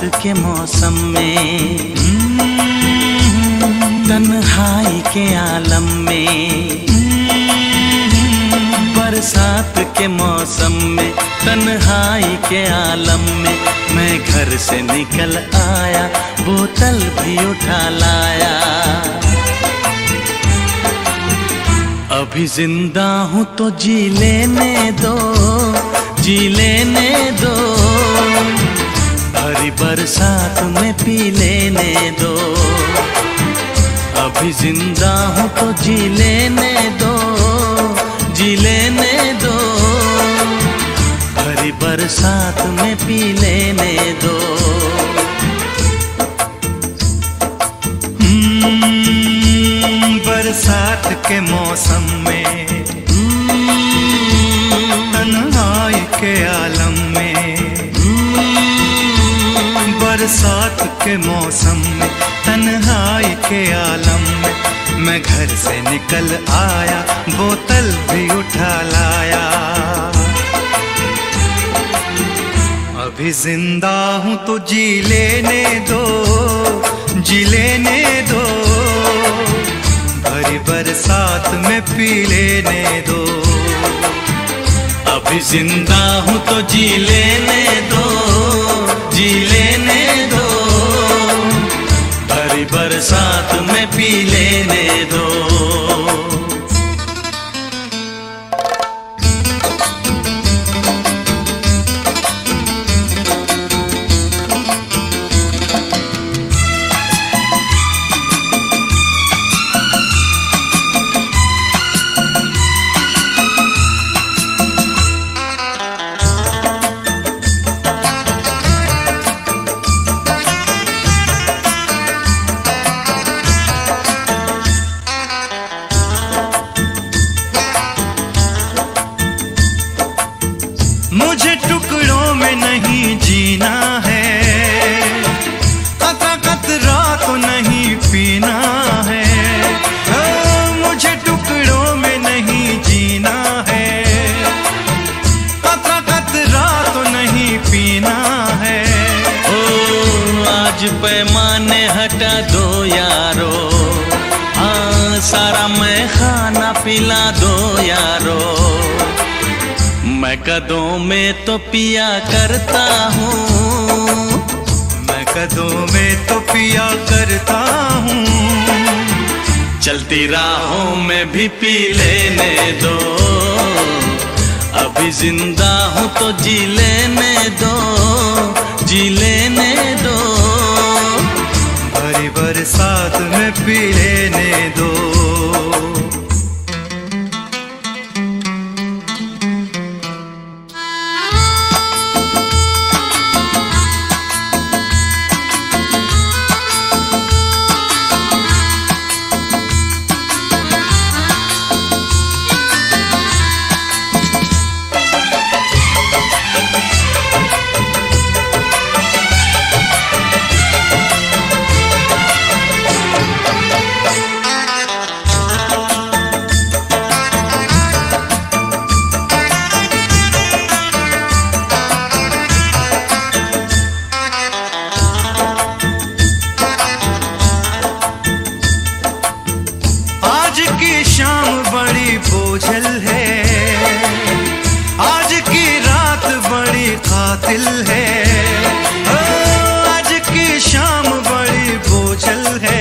के मौसम में, तन्हाई के आलम में, बरसात के मौसम में, तन्हाई के आलम में, मैं घर से निकल आया, बोतल भी उठा लाया। अभी जिंदा हूँ तो जी लेने दो, जी लेने दो, भरी बरसात में पी लेने दो। अभी जिंदा हूँ तो जी लेने दो, जी लेने दो, भरी बरसात में पी लेने दो। बरसात के मौसम में, तन्हाई के आलम में, बरसात के मौसम में, तन्हाई के आलम में, मैं घर से निकल आया, बोतल भी उठा लाया। अभी जिंदा हूँ तो जी लेने दो, जी लेने दो, भरी बरसात में पी लेने दो। अभी जिंदा हूँ तो जी लेने दो, जी लेने दो, भरी बरसात में पी लेने दो। मुझे टुकड़ों में नहीं जीना है, कतरा कतरा तो नहीं पीना है। मुझे टुकड़ों में नहीं जीना है, कतरा कतरा तो नहीं पीना है। ओ आज पैमाने हटा दो यारो, हाँ सारा मैं खाना पिला दो यारो। मैं कदों में तो पिया करता हूँ, मैं कदों में तो पिया करता हूँ, चलती राहों में भी पी लेने दो। अभी जिंदा हूँ तो जी लेने दो, जी लेने दो, भरी बरसात में पी लेने दो। शाम बड़ी बोझल है, आज की रात बड़ी कातिल है। आज की शाम बड़ी बोझल है,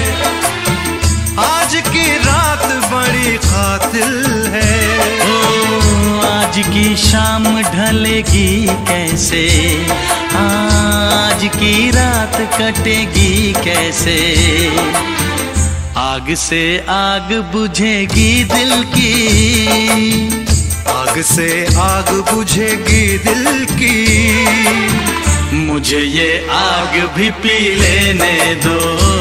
आज की रात बड़ी कातिल है। ओ आज की शाम ढलेगी कैसे, आज की रात कटेगी कैसे। आग से आग बुझेगी दिल की, आग से आग बुझेगी दिल की। मुझे ये आग भी पी लेने दो,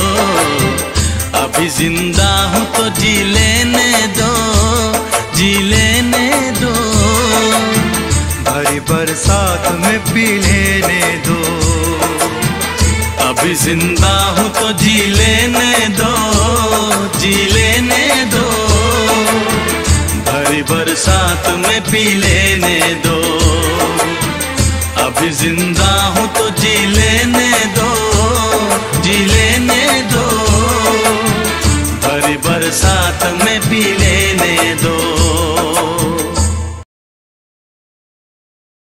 अभी जिंदा हूँ तो जी लेने दो, जी लेने दो, भरी बरसात में पी लेने दो। अभी जिंदा हूँ तो जी लेने दो, जी लेने दो, भरी बरसात में पी लेने दो। अभी जिंदा हूँ तो जी लेने दो, जी लेने दो, भरी बरसात में पी लेने दो।